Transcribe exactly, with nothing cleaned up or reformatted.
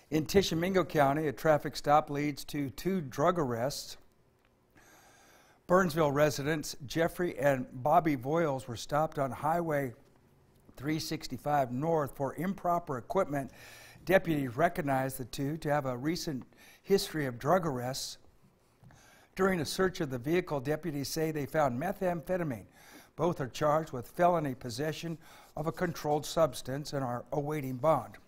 In Tishomingo County, a traffic stop leads to two drug arrests. Burnsville residents Jeffrey and Bobby Voiles were stopped on Highway three sixty-five North for improper equipment. Deputies recognized the two to have a recent history of drug arrests. During a search of the vehicle, deputies say they found methamphetamine. Both are charged with felony possession of a controlled substance and are awaiting bond.